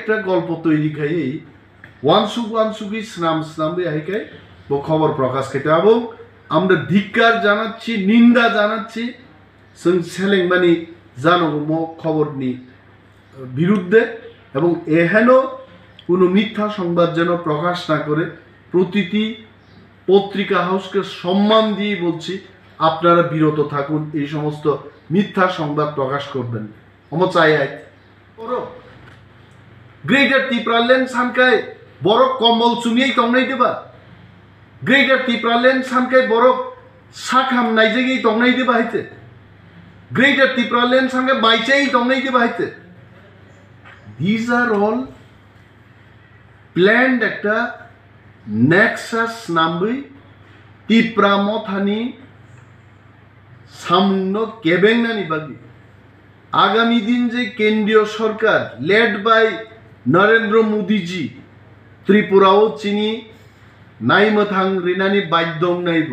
একটা গল্প তৈরি খাই ওয়ানসুকি স্নামে আইকাই খবর প্রকাশ খেতে এবং আমরা ধিক্কার জানাচ্ছি নিন্দা জানাচ্ছি সেলেংমানি জানো খবরনি বিরুদ্ধে এবং এহেন কোনো মিথ্যা সংবাদ যেন প্রকাশ না করে প্রতিটি পত্রিকা হাউসকে সম্মান দিয়ে বলছি আপনারা বিরত থাকুন এই সমস্ত মিথ্যা সংবাদ প্রকাশ করবেন চাই গ্রেটার ত্রিপুরাল্যান্ড সানকায় বড় কম্বল চুমিয়েই টংনাই দেবা গ্রেটার ত্রিপুরাল্যান্ড সানকায় বড় সাখাম নাইজেগেই টংনাই দেবা হাইতে গ্রেটার ত্রিপুরাল্যান্ড সানকায় বাইচাই টংনাই দেবা হাইতে দিস আর অল প্ল্যান্ড একটা নেক্সাস নামবই ত্রিপুরা মথানি সামন্য কেবেংনানি বাকি আগামী দিন যে কেন্দ্রীয় সরকার লেড বাই নরেন্দ্র মোদীজি ত্রিপুরাও চিনি নাইমথাং রিনানি বাধ্যং নাইব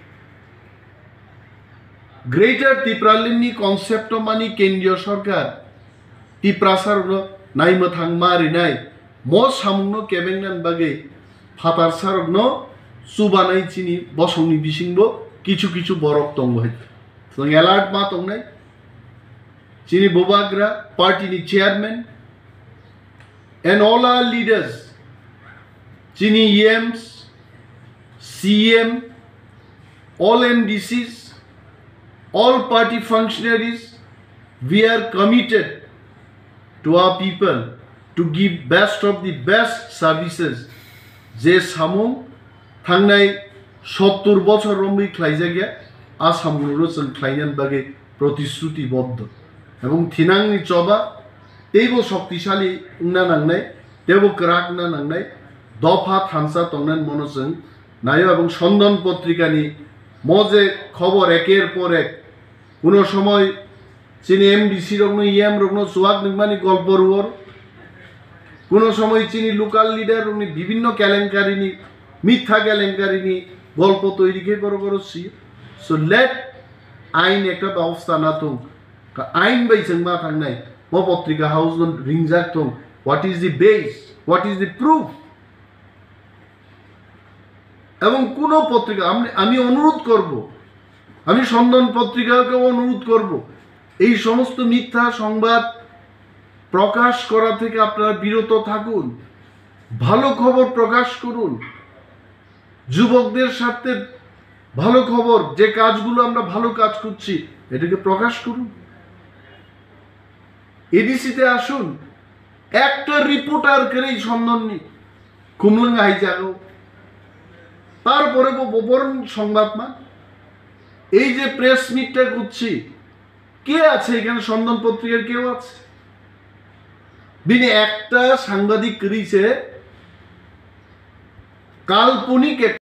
গ্রেটার ত্রিপুরাল্যান্ডনি কনসেপ্ট মানি কেন্দ্রীয় সরকার ত্রিপুরাসার নাইমথাং মা রিনাই সামন্য কেবেংনান বাগে ফাতার সারগ্ন সুবানাই চিনি বসংনি বিসিংব কিছু কিছু বরক তঙ্গ হইতে অ্যালার্ট মা তংনাই চিনি বোবাগ্রা পার্টিনি chairman and all our leaders chini EMs CM all A.D.Cs all party functionaries we are committed to our people to give best of the best services je samung thangnai 70 বছর রম্বি খাইজা গিয়া আসামগুলো जों খাইনান বাগে প্রতিশ্রুতিবদ্ধ এবং থিনাংনি চবা तेबो शक्तिशाली उन्ना नांगनाय तेबो क्राक ना नांगनाय दफा थानसा तंगनान मनोजों नायो एवं सन्दन पत्रिकानि मजे खबर एकेर पर एक कोनो समय चिनि A.D.C रगनो EM रगनो सुवाक निगमानि गल्प रुवर कोनो समय चिनि लोकाल लिडार रगनि विभिन्न केलेंकारिनि मिथ्या केलेंकारिनि गल्प तैरि खे बड़ बड़ सी सो लेट आइन एकटा व्यवस्था ना थं आइन बायजों मा थांनाय मो पत्रिका हाउस रिंगजाक थं what is the base what is the proof এবং কোন পত্রিকা আমি অনুরোধ করব আমি সন্দন পত্রিকাকে অনুরোধ করব এই সমস্ত মিথ্যা সংবাদ প্রকাশ করা থেকে আপনারা বিরত থাকুন ভালো খবর প্রকাশ করুন যুবকদের সাথে ভালো খবর যে কাজগুলো আমরা ভালো কাজ করছি এটাকে প্রকাশ করুন A.D.C তে আসুন একটা রিপোর্টার করেই সন্ধাননি কুমলং হাই জাগো তারপরে বরং সংবাদ মান এই যে প্রেস মিটটা করছি কে আছে এখানে সন্ধান পত্রিকার কেউ আছে বিনে একটা সাংবাদিক করেছে কাল্পনিক